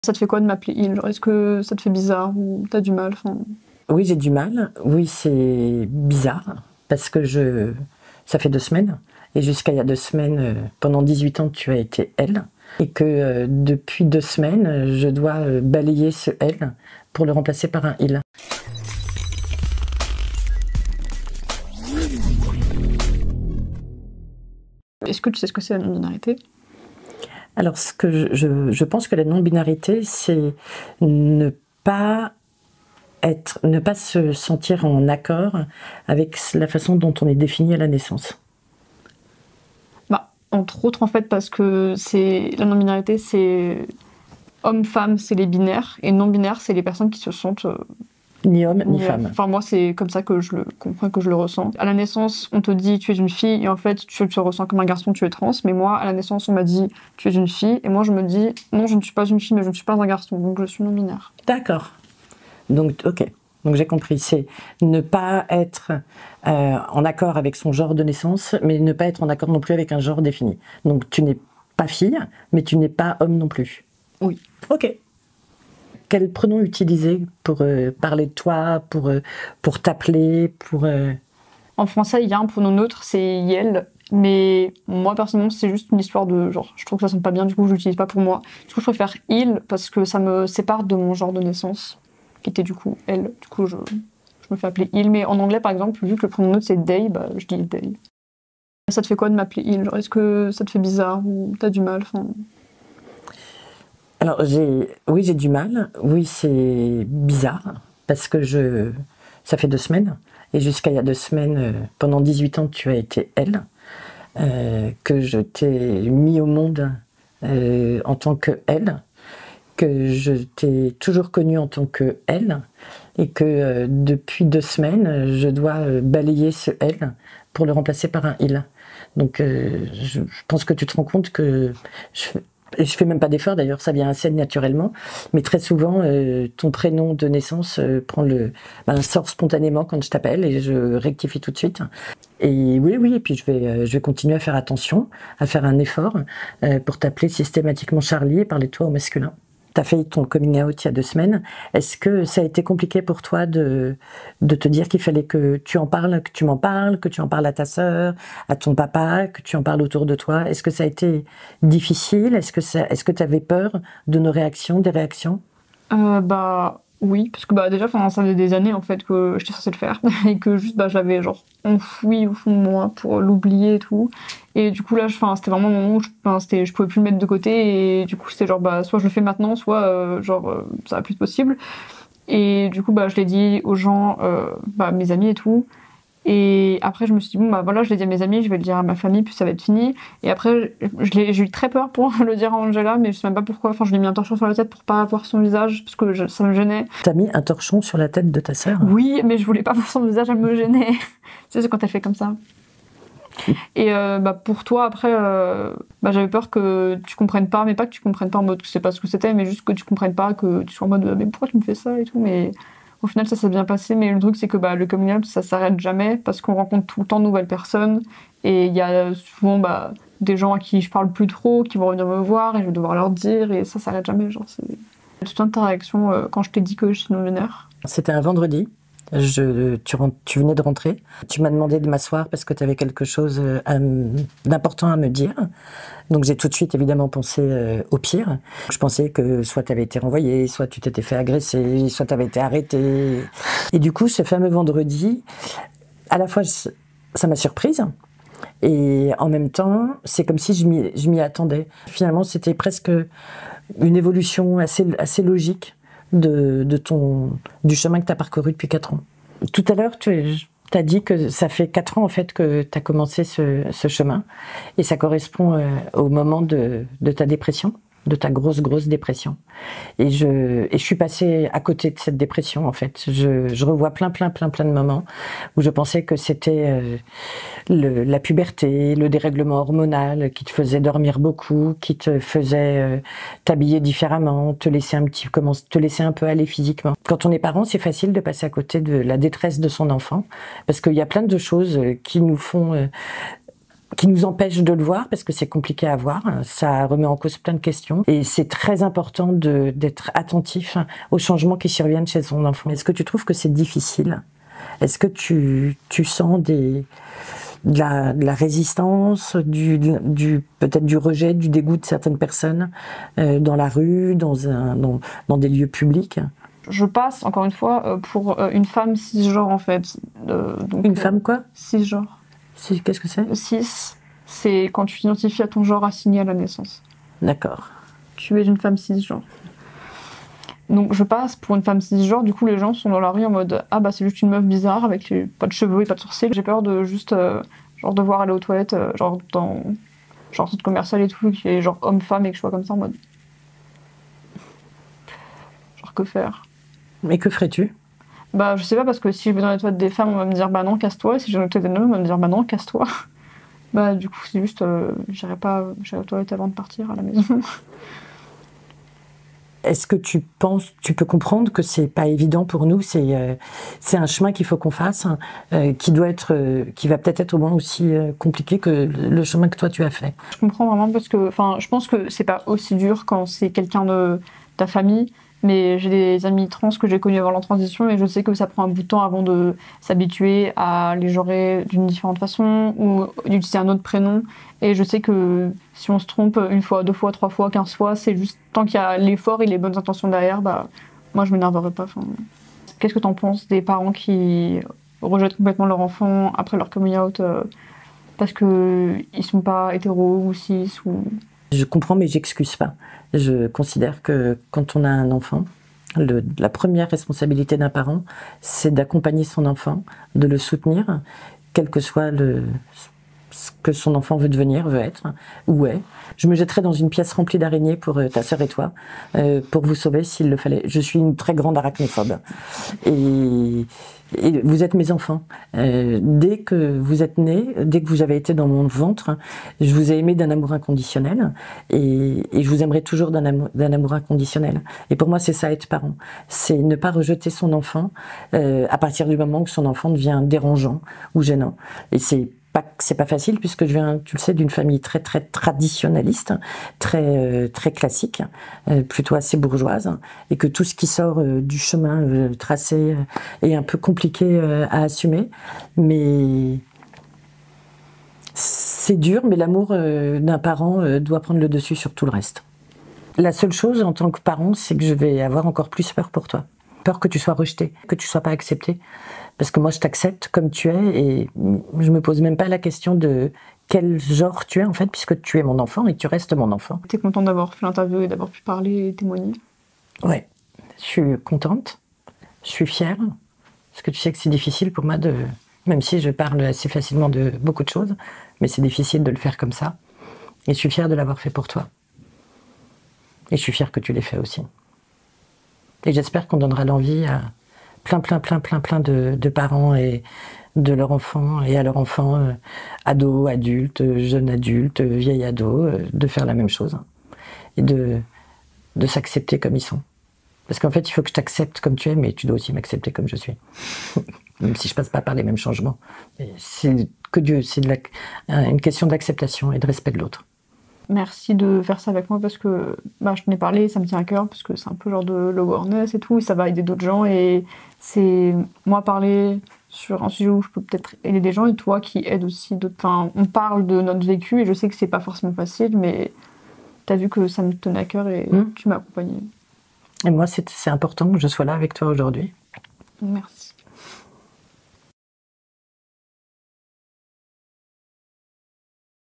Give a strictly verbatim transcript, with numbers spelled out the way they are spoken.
Ça te fait quoi de m'appeler il? Genre, est-ce que ça te fait bizarre ou t'as du mal? Enfin... Oui, j'ai du mal. Oui, c'est bizarre parce que je, ça fait deux semaines et jusqu'à il y a deux semaines, euh, pendant dix-huit ans, tu as été elle et que euh, depuis deux semaines, je dois euh, balayer ce elle pour le remplacer par un il. Est-ce que tu sais ce que c'est la non-binarité? Alors, ce que je, je, je pense que la non-binarité, c'est ne pas être, ne pas se sentir en accord avec la façon dont on est défini à la naissance. Bah, entre autres, en fait, parce que c'est la non-binarité, c'est homme-femme, c'est les binaires, et non-binaires, c'est les personnes qui se sentent euh, ni homme ni femme. Enfin, moi, c'est comme ça que je le comprends, que je le ressens. À la naissance, on te dit tu es une fille, et en fait, tu te ressens comme un garçon, tu es trans. Mais moi, à la naissance, on m'a dit tu es une fille, et moi, je me dis non, je ne suis pas une fille, mais je ne suis pas un garçon, donc je suis non-binaire. D'accord. Donc, ok. Donc j'ai compris, c'est ne pas être euh, en accord avec son genre de naissance, mais ne pas être en accord non plus avec un genre défini. Donc tu n'es pas fille, mais tu n'es pas homme non plus. Oui. Ok. Quel pronom utiliser pour euh, parler de toi, pour, euh, pour t'appeler, pour... Euh... En français, il y a un pronom neutre, c'est yel, mais moi, personnellement, c'est juste une histoire de genre, je trouve que ça sonne pas bien, du coup, je l'utilise pas pour moi. Du coup, je préfère il, parce que ça me sépare de mon genre de naissance, qui était du coup elle. Du coup, je, je me fais appeler il, mais en anglais, par exemple, vu que le pronom neutre, c'est they, bah, je dis they. Ça te fait quoi de m'appeler il? Genre, est-ce que ça te fait bizarre ou t'as du mal? Enfin... Alors, j'ai, oui, j'ai du mal. Oui, c'est bizarre parce que je, ça fait deux semaines et jusqu'à il y a deux semaines, euh, pendant dix-huit ans, tu as été elle, euh, que je t'ai mis au monde euh, en tant que elle, que je t'ai toujours connue en tant que elle et que euh, depuis deux semaines, je dois euh, balayer ce elle pour le remplacer par un il. Donc, euh, je, je pense que tu te rends compte que je fais Et je fais même pas d'effort d'ailleurs, ça vient assez naturellement. Mais très souvent, euh, ton prénom de naissance euh, prend le, ben, sort spontanément quand je t'appelle et je rectifie tout de suite. Et oui, oui, et puis je vais, euh, je vais continuer à faire attention, à faire un effort euh, pour t'appeler systématiquement Charlie et parler de toi au masculin. Tu as fait ton coming out il y a deux semaines. Est-ce que ça a été compliqué pour toi de, de te dire qu'il fallait que tu en parles, que tu m'en parles, que tu en parles à ta sœur, à ton papa, que tu en parles autour de toi? Est-ce que ça a été difficile? Est-ce que ça, est-ce que tu avais peur de nos réactions, des réactions? euh, Bah oui, parce que bah déjà, ça faisait des années en fait que j'étais censée le faire et que juste bah j'avais genre enfoui au fond de moi pour l'oublier et tout. Et du coup là, c'était vraiment un moment où je, c'était, je pouvais plus le mettre de côté et du coup c'était genre bah soit je le fais maintenant, soit euh, genre euh, ça va plus être possible. Et du coup bah je l'ai dit aux gens, euh, bah mes amis et tout. Et après, je me suis dit, bon, bah voilà, je l'ai dit à mes amis, je vais le dire à ma famille, puis ça va être fini. Et après, j'ai eu très peur pour le dire à Angela, mais je sais même pas pourquoi. Enfin, je lui ai mis un torchon sur la tête pour pas voir son visage, parce que je, ça me gênait. T'as mis un torchon sur la tête de ta sœur? Oui, mais je voulais pas voir son visage, elle me gênait. Tu sais, c'est quand elle fait comme ça. Et euh, bah pour toi, après, euh, bah, j'avais peur que tu comprennes pas, mais pas que tu comprennes pas en mode que c'est pas ce que c'était, mais juste que tu comprennes pas, que tu sois en mode, mais pourquoi tu me fais ça et tout, mais... Au final, ça s'est bien passé, mais le truc, c'est que bah, le coming out, ça s'arrête jamais parce qu'on rencontre tout le temps de nouvelles personnes. Et il y a souvent bah, des gens à qui je parle plus trop, qui vont revenir me voir et je vais devoir leur dire, et ça s'arrête jamais. Genre, c'est... Tu te souviens de ta réaction euh, quand je t'ai dit que je suis non-binaire? C'était un vendredi. Je, tu, tu venais de rentrer. Tu m'as demandé de m'asseoir parce que tu avais quelque chose à, d'important à me dire. Donc j'ai tout de suite évidemment pensé euh, au pire. Je pensais que soit tu avais été renvoyé, soit tu t'étais fait agresser, soit tu avais été arrêté. Et du coup, ce fameux vendredi, à la fois ça m'a surprise et en même temps, c'est comme si je m'y, je m'y attendais. Finalement, c'était presque une évolution assez, assez logique de, de ton, du chemin que tu as parcouru depuis quatre ans. Tout à l'heure, tu as dit que ça fait quatre ans en fait que tu as commencé ce, ce chemin et ça correspond euh, au moment de, de ta dépression, de ta grosse grosse dépression. Et je, et je suis passée à côté de cette dépression en fait. Je, je revois plein plein plein plein de moments où je pensais que c'était euh, le, la puberté, le dérèglement hormonal qui te faisait dormir beaucoup, qui te faisait euh, t'habiller différemment, te laisser un petit, comment, te laisser un peu aller physiquement. Quand on est parent, c'est facile de passer à côté de la détresse de son enfant parce qu'il y a plein de choses qui nous font euh, qui nous empêche de le voir parce que c'est compliqué à voir. Ça remet en cause plein de questions. Et c'est très important de, d'être attentif aux changements qui surviennent chez son enfant. Est-ce que tu trouves que c'est difficile? Est-ce que tu, tu sens des, de, la, de la résistance, du, du, peut-être du rejet, du dégoût de certaines personnes euh, dans la rue, dans, un, dans, dans des lieux publics? Je passe, encore une fois, pour une femme cisgenre, en fait. Euh, donc, une femme quoi? Cisgenre. Si, qu'est-ce que c'est? Cis, c'est quand tu t'identifies à ton genre assigné à la naissance. D'accord. Tu es une femme cisgenre. Donc je passe pour une femme cisgenre, du coup les gens sont dans la rue en mode « Ah bah c'est juste une meuf bizarre avec les, pas de cheveux et pas de sourcils ». J'ai peur de juste euh, genre devoir aller aux toilettes, euh, genre dans genre centre commercial et tout, qui est genre homme-femme et que je sois comme ça en mode... Genre que faire? Mais que ferais-tu? Bah je sais pas, parce que si je vais dans les toilettes des femmes on va me dire « Bah non, casse-toi », et si je vais dans les toilettes des hommes on va me dire « Bah non, casse-toi ». Bah du coup c'est juste, euh, j'irai pas j'irai aux toilettes avant de partir à la maison. Est-ce que tu penses, tu peux comprendre que c'est pas évident pour nous, c'est euh, c'est un chemin qu'il faut qu'on fasse, euh, qui doit être, euh, qui va peut-être être au moins aussi euh, compliqué que le chemin que toi tu as fait. Je comprends vraiment parce que, enfin, je pense que c'est pas aussi dur quand c'est quelqu'un de ta famille, mais j'ai des amis trans que j'ai connus avant la transition et je sais que ça prend un bout de temps avant de s'habituer à les genrer d'une différente façon ou d'utiliser un autre prénom. Et je sais que si on se trompe une fois, deux fois, trois fois, quinze fois, c'est juste tant qu'il y a l'effort et les bonnes intentions derrière, bah, moi je m'énerverai pas. Enfin, qu'est-ce que t'en penses des parents qui rejettent complètement leur enfant après leur coming out euh, parce qu'ils sont pas hétéros ou cis ou... Je comprends, mais j'excuse pas. Je considère que quand on a un enfant, le, la première responsabilité d'un parent, c'est d'accompagner son enfant, de le soutenir, quel que soit le, ce que son enfant veut devenir, veut être, ou est. Je me jetterais dans une pièce remplie d'araignées pour euh, ta sœur et toi, euh, pour vous sauver s'il le fallait. Je suis une très grande arachnophobe. Et, et vous êtes mes enfants. Euh, dès que vous êtes nés, dès que vous avez été dans mon ventre, je vous ai aimé d'un amour inconditionnel. Et, et je vous aimerai toujours d'un amour, d'un amour inconditionnel. Et pour moi, c'est ça être parent. C'est ne pas rejeter son enfant euh, à partir du moment où son enfant devient dérangeant ou gênant. Et c'est Pas, c'est pas facile puisque je viens, tu le sais, d'une famille très très traditionnaliste, très euh, très classique, euh, plutôt assez bourgeoise, et que tout ce qui sort euh, du chemin euh, tracé euh, est un peu compliqué euh, à assumer, mais c'est dur. Mais l'amour euh, d'un parent euh, doit prendre le dessus sur tout le reste. La seule chose en tant que parent, c'est que je vais avoir encore plus peur pour toi, peur que tu sois rejeté, que tu sois pas accepté. Parce que moi, je t'accepte comme tu es et je me pose même pas la question de quel genre tu es, en fait, puisque tu es mon enfant et tu restes mon enfant. T'es contente d'avoir fait l'interview et d'avoir pu parler et témoigner? Ouais, je suis contente, je suis fière, parce que tu sais que c'est difficile pour moi de... Même si je parle assez facilement de beaucoup de choses, mais c'est difficile de le faire comme ça. Et je suis fière de l'avoir fait pour toi. Et je suis fière que tu l'aies fait aussi. Et j'espère qu'on donnera l'envie à plein, plein, plein, plein, plein de, de parents et de leurs enfants et à leurs enfants, euh, ados, adultes, jeunes adultes, vieilles ados, euh, de faire la même chose et de, de s'accepter comme ils sont. Parce qu'en fait, il faut que je t'accepte comme tu es, mais tu dois aussi m'accepter comme je suis. Même si je passe pas par les mêmes changements. C'est que Dieu, c'est de la, une question d'acceptation et de respect de l'autre. Merci de faire ça avec moi parce que bah, je t'en ai parlé, ça me tient à cœur parce que c'est un peu genre de l'awareness et tout, et ça va aider d'autres gens et c'est moi parler sur un sujet où je peux peut-être aider des gens et toi qui aides aussi d'autres. Enfin, on parle de notre vécu et je sais que c'est pas forcément facile, mais t'as vu que ça me tenait à cœur et mmh. tu m'as accompagnée. Et moi, c'est important que je sois là avec toi aujourd'hui. Merci.